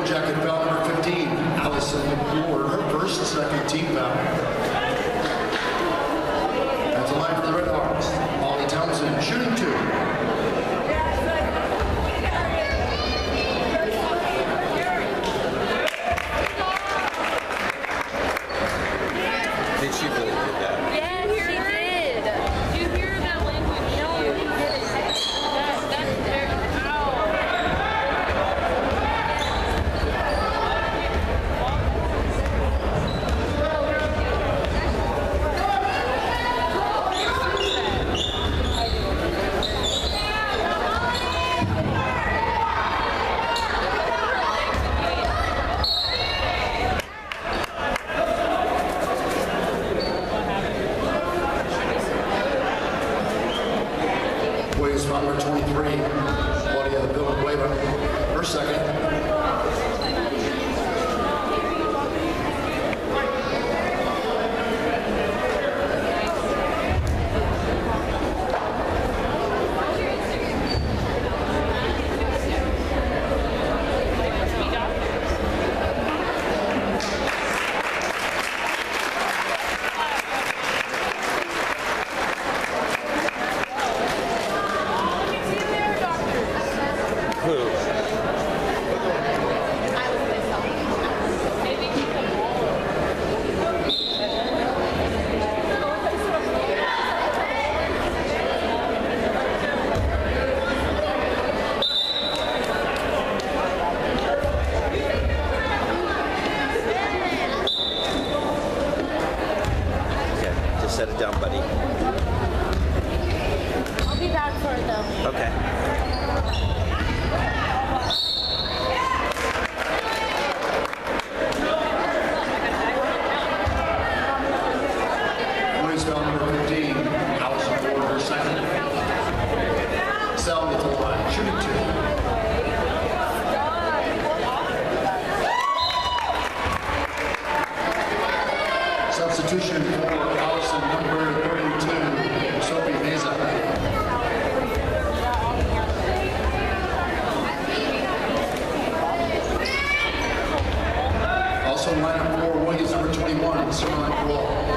Blue Jacket foul number 15, Allison Ward, her first and second team foul. That's a line for the Red Hawks. Molly Townsend shooting 2. Did she really do that? Yes, she did. Do you hear that language? No, he didn't. That's very Williams foul number 23, Claudia Villanueva, her second. Set it down, buddy. I'll be back for it though. Okay. Williams foul number 15, Allison Ward, her second. Sally at the line, shooting 2. Substitution for Allison, number 32, Sophie Meza. Also in lineup for Williams, number 21, Caroline Wall.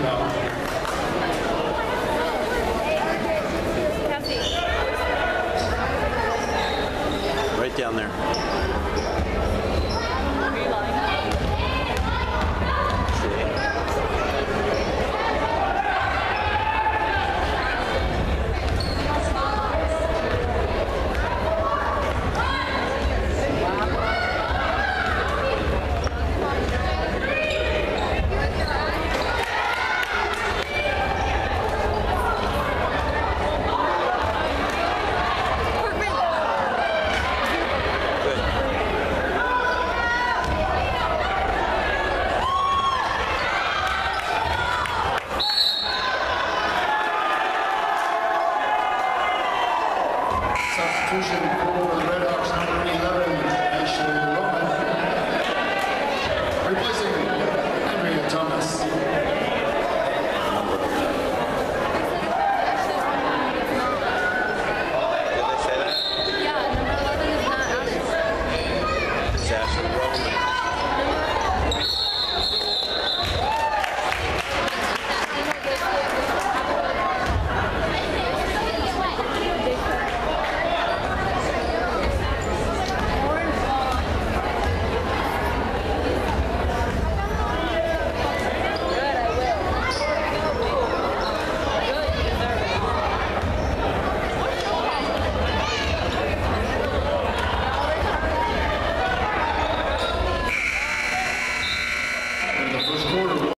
now. Cassie. Right down there. Are you lying? Substitution for the Red Hawks, number 11, Ashley Roman.